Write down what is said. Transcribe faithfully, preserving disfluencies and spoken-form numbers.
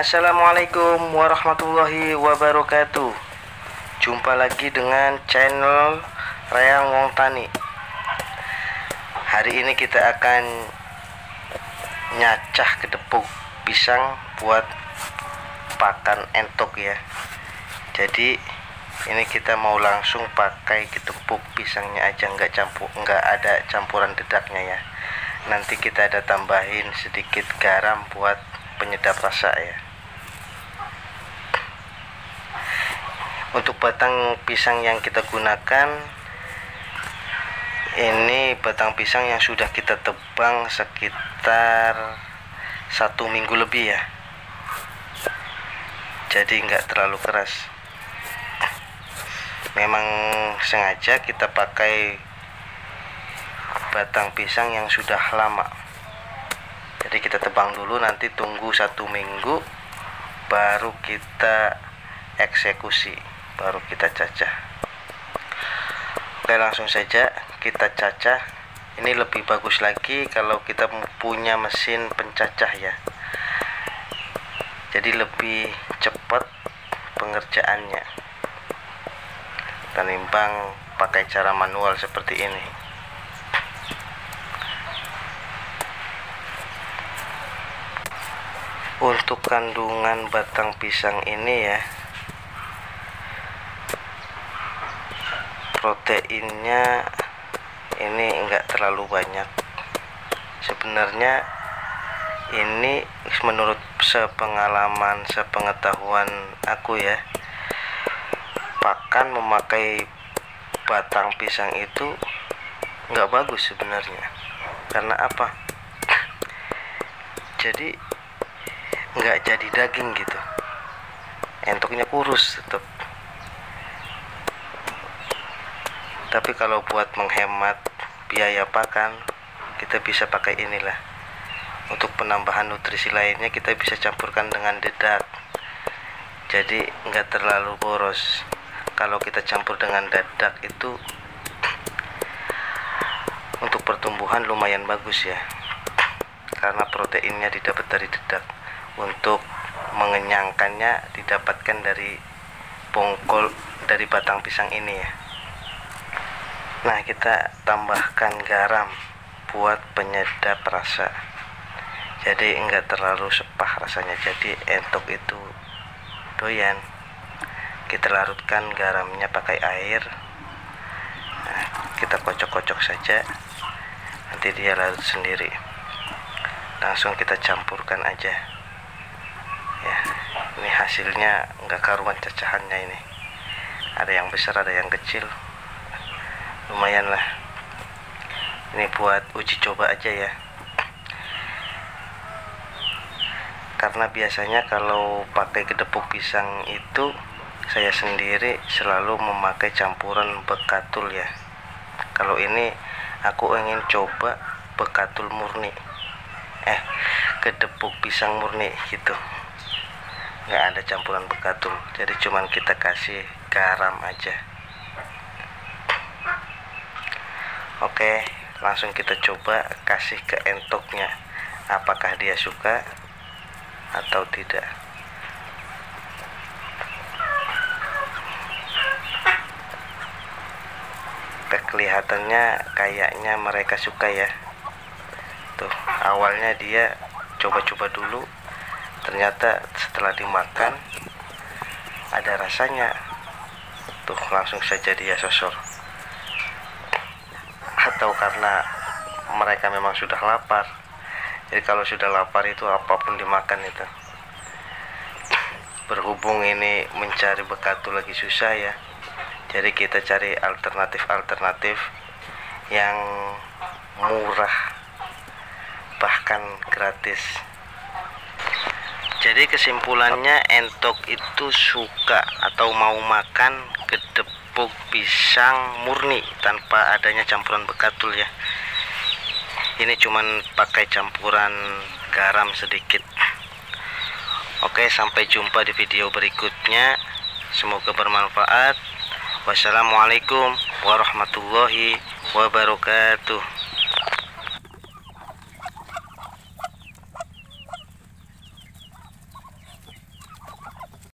Assalamualaikum warahmatullahi wabarakatuh. Jumpa lagi dengan channel Reang Wong Tani. Hari ini kita akan nyacah gedepuk pisang buat pakan entok ya. Jadi ini kita mau langsung pakai gedepuk pisangnya aja, nggak campur, nggak ada campuran dedaknya ya. Nanti kita ada tambahin sedikit garam buat penyedap rasa ya. Untuk batang pisang yang kita gunakan ini batang pisang yang sudah kita tebang sekitar satu minggu lebih ya, jadi nggak terlalu keras. Memang sengaja kita pakai batang pisang yang sudah lama, jadi kita tebang dulu, nanti tunggu satu minggu baru kita eksekusi, baru kita cacah. Oke, langsung saja kita cacah. Ini lebih bagus lagi kalau kita punya mesin pencacah ya, jadi lebih cepat pengerjaannya ketimbang pakai cara manual seperti ini. Untuk kandungan batang pisang ini ya, proteinnya ini enggak terlalu banyak sebenarnya. Ini menurut sepengalaman, sepengetahuan aku ya, pakan memakai batang pisang itu enggak bagus sebenarnya. Karena apa? Jadi nggak jadi daging gitu, entoknya kurus tetap. Tapi kalau buat menghemat biaya pakan, kita bisa pakai inilah. Untuk penambahan nutrisi lainnya kita bisa campurkan dengan dedak, jadi nggak terlalu boros. Kalau kita campur dengan dedak itu untuk pertumbuhan lumayan bagus ya, karena proteinnya didapat dari dedak. Untuk mengenyangkannya didapatkan dari bongkol dari batang pisang ini ya. Nah, kita tambahkan garam buat penyedap rasa, jadi enggak terlalu sepah rasanya, jadi entok itu doyan. Kita larutkan garamnya pakai air. Nah, kita kocok-kocok saja, nanti dia larut sendiri. Langsung kita campurkan aja ya. Ini hasilnya enggak karuan cacahannya ini, ada yang besar ada yang kecil, lumayan lah. Ini buat uji coba aja ya, karena biasanya kalau pakai gedepuk pisang itu saya sendiri selalu memakai campuran bekatul ya. Kalau ini aku ingin coba bekatul murni, eh gedepuk pisang murni gitu, nggak ada campuran bekatul, jadi cuman kita kasih garam aja. Oke, langsung kita coba kasih ke entoknya, apakah dia suka atau tidak. Kelihatannya kayaknya mereka suka ya. Tuh, awalnya dia coba-coba dulu, ternyata setelah dimakan ada rasanya. Tuh, langsung saja dia sosor. Atau karena mereka memang sudah lapar. Jadi kalau sudah lapar itu apapun dimakan itu. Berhubung ini mencari bekatul lagi susah ya, jadi kita cari alternatif-alternatif yang murah bahkan gratis. Jadi kesimpulannya, entok itu suka atau mau makan gedepuk pisang murni tanpa adanya campuran bekatul ya. Ini cuman pakai campuran garam sedikit. Oke, sampai jumpa di video berikutnya. Semoga bermanfaat. Wassalamualaikum warahmatullahi wabarakatuh.